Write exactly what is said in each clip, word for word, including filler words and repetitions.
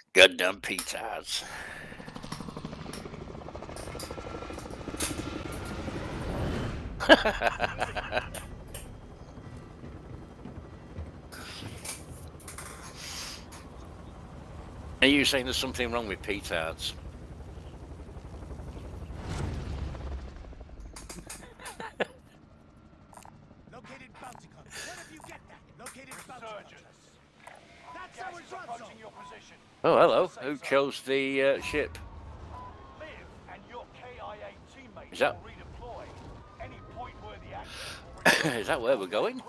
Goddamn petards. Are you saying there's something wrong with petards? Located bounty hunter. Where have you get that? Located bounty hunter. That's our drop zone. Your position. Oh, hello. Who chose the uh, ship? Live and your K I A teammates Is that- will redeploy. Any point-worthy action. Is that where we're going?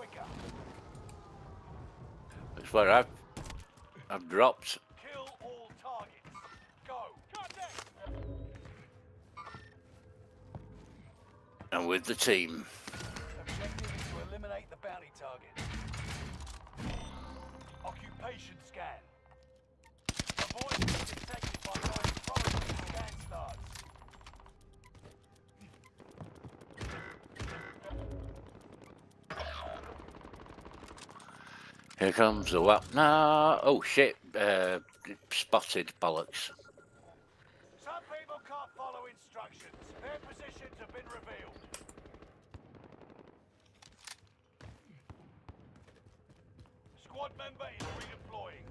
That's where I've I've dropped. Kill all targets. Go. Contact. And with the team. Objective is to eliminate the bounty target. Occupation scan. Avoid being detected by going forward when scan starts. Here comes the what? Nah. Oh shit. Uh, spotted bollocks. Some people can't follow instructions. Their positions have been revealed. Squad member is redeploying.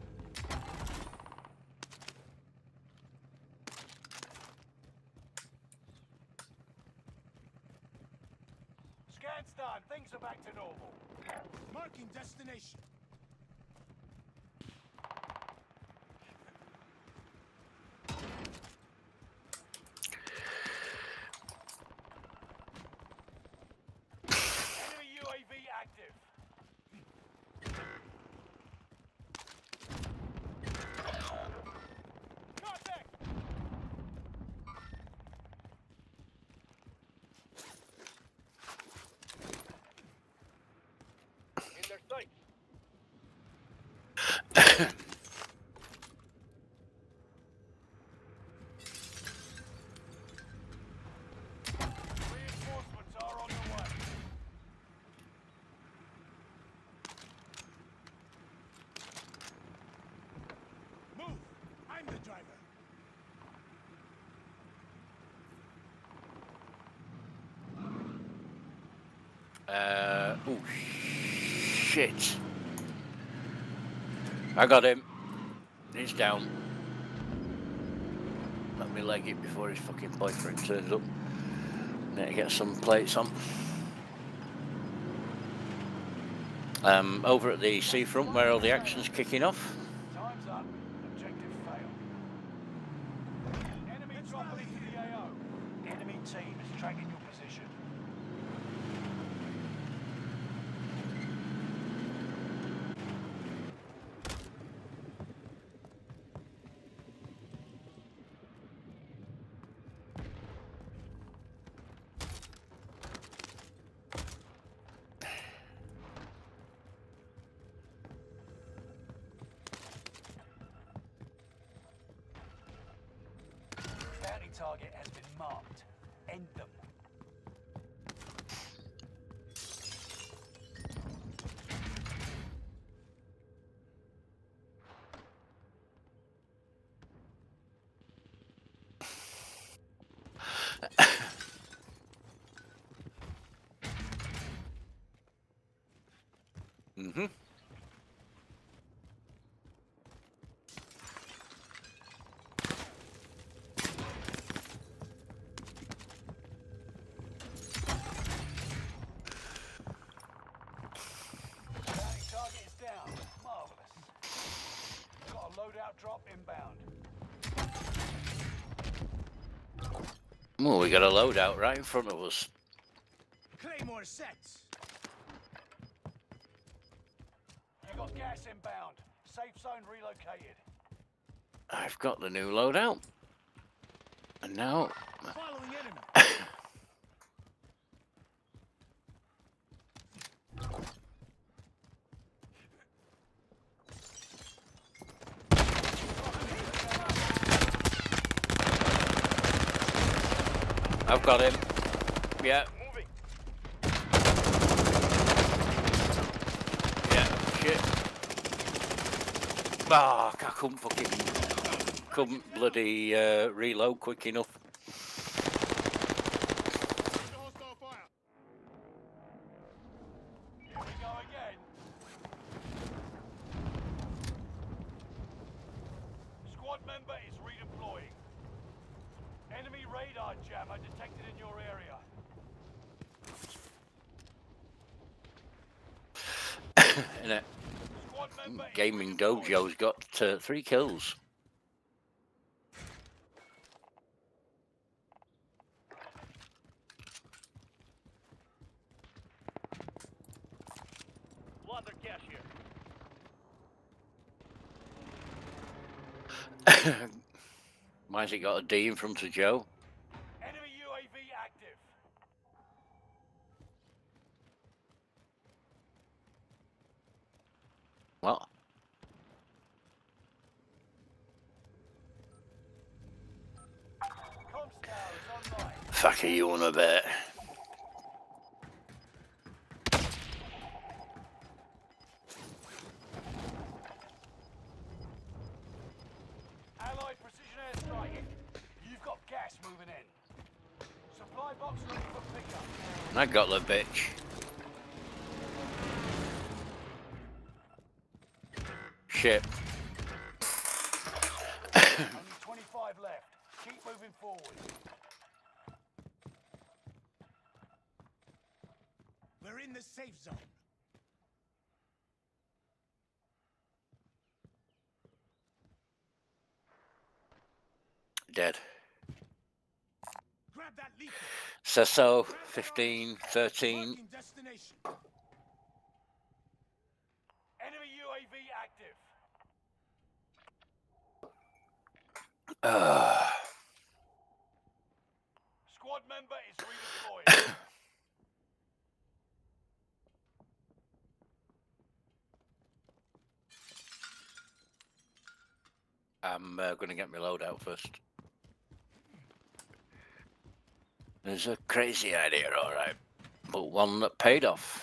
Scan's done. Things are back to normal. Marking destination. Enemy U A V active. Contact! In their sights. Reinforcements are on the way. Move! I'm the driver. Uh, oh shit. I got him. He's down. Let me leg it before his fucking boyfriend turns up. Need to get some plates on. Um, over at the seafront where all the action's kicking off. Time's up. Objective failed. Enemy dropping into the A O. Enemy team is tracking your position. Bounty target has been marked. End them. Mm-hmm. Bounty target is down. Marvelous. Got a loadout drop inbound. Well, we got a loadout right in front of us. Claymore sets. You got gas inbound. Safe zone relocated. I've got the new loadout. And now... Following enemy. I've got him. Yeah. Moving. Yeah. Shit. Ah, I couldn't fucking... couldn't bloody uh, reload quick enough. Hostile fire. Here we go again. Squad member is redeploying. Enemy radar jammer detected in your area. In it. Squad member is Gaming redeploying. Dojo's got uh, three kills. Lots of cash here. Why's it got a D in front of Joe? Enemy U A V active. What? Comms tower is online. Fuck are you on about? Allied precision airstrike. You've got gas moving in. Supply box ready for pickup. I got the bitch. Shit. Only twenty-five left. Keep moving forward. We're in the safe zone. Dead. Grab that leaf. So so, fifteen, thirteen. Marking destination. Enemy U A V active. Uh, Squad member is redeployed. I'm uh, going to get my load out first. There's a crazy idea, alright, but one that paid off.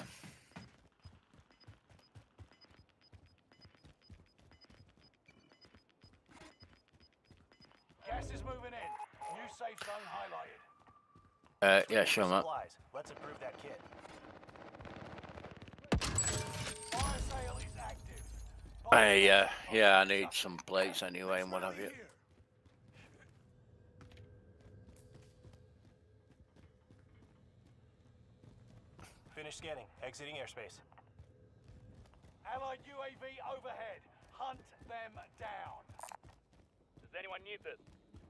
Gas is moving in. New safe zone highlighted. Uh, yeah, sure, mate. Supplies. Let's improve that kit. Fire sale is active. I, uh, yeah, I need some plates anyway and what have you. Finish scanning. Exiting airspace. Allied U A V overhead. Hunt them down. Does anyone need this?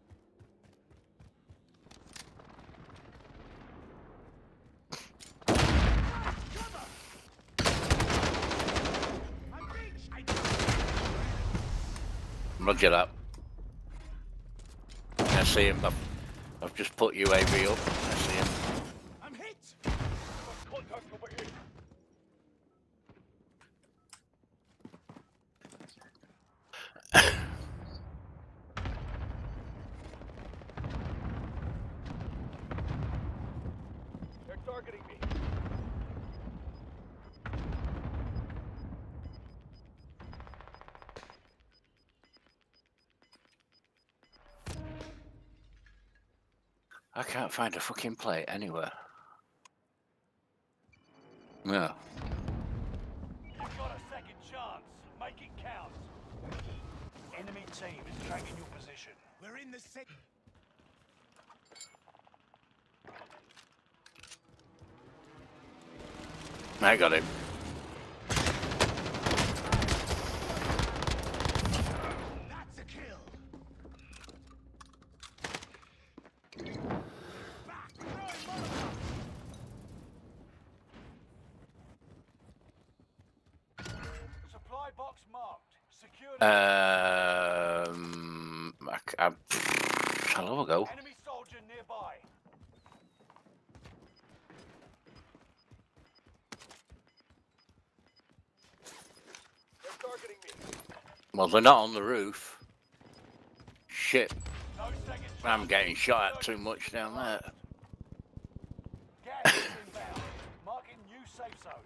Roger that. I see him. I've, I've just put U A V up. I see him. I'm hit. Contact over here. They're targeting me. I can't find a fucking plate anywhere. Yeah. You've got a second chance. Make it count. Enemy team is tracking your position. We're in the safe. I got him. That's a kill. Back. Throwing Molotov. Supply box marked. Secured. Um, I, I, hello, go. Enemy soldier nearby. They're targeting me. Well, they're not on the roof. Shit, No second chance. I'm getting shot at too much down there. Gas is inbound. Marking new safe zone.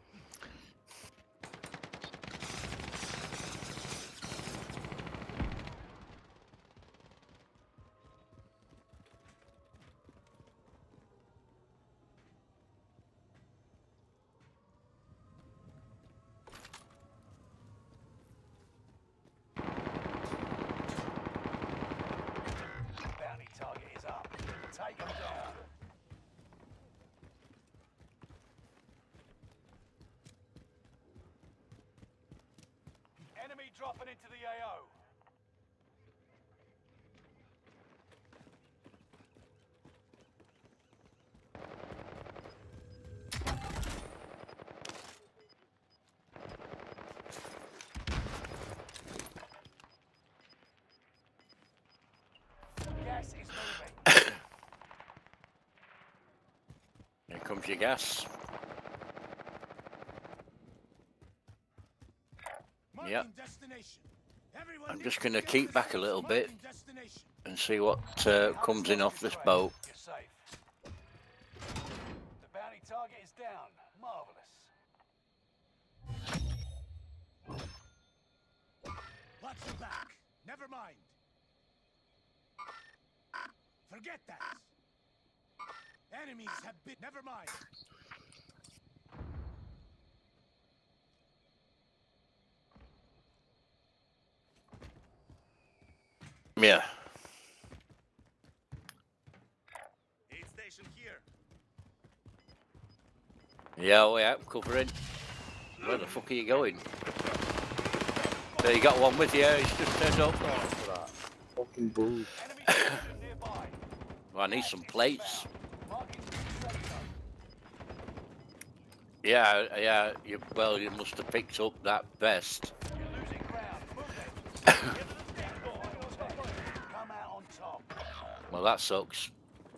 dropping into the A O. Gas is moving. Here comes your gas. Yep. I'm just going to keep back a little bit and see what uh, comes in off this boat. You're safe. The bounty target is down. Marvelous. Watch your back. Never mind. Forget that. Enemies have been. Never mind. Yeah. Aid station here. Yeah, oh yeah, covering. Where the fuck are you going? There, you got one with you. He's just turned up. Fucking boo. Enemy position nearby. Well, I need some plates. Marking safe zone. Yeah, yeah. You, well, you must have picked up that vest. You're losing ground. Move it. Get to the stand door. Come out on top. Well, that sucks.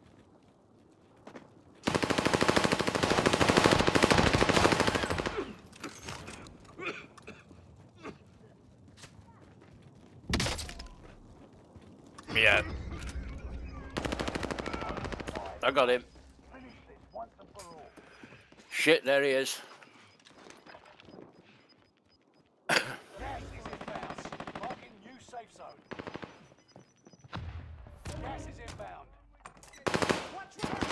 Yeah. I got him. Finish this once and for all. Shit, there he is. Gas is inbound. Marking new safe zone. Gas is inbound. Watch your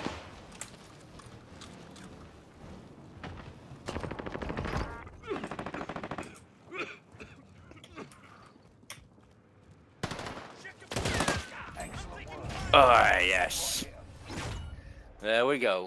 Ah, yes. There we go.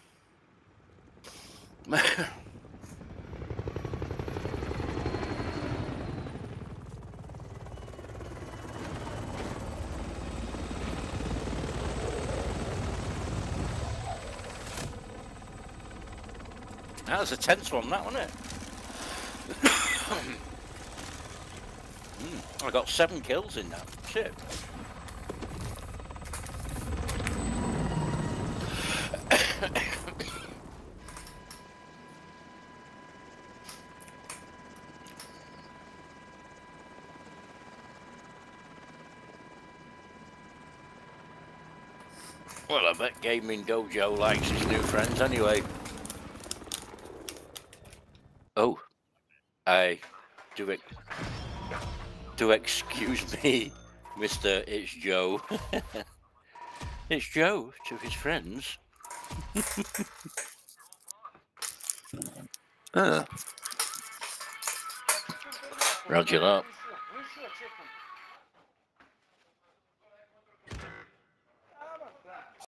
That was a tense one, that, wasn't it? mm, I got seven kills in that. Shit. Well, I bet Gaming Dojo likes his new friends anyway. Oh, I do it. Do excuse me, Mister It's Joe. It's Joe to his friends. uh. Roger that.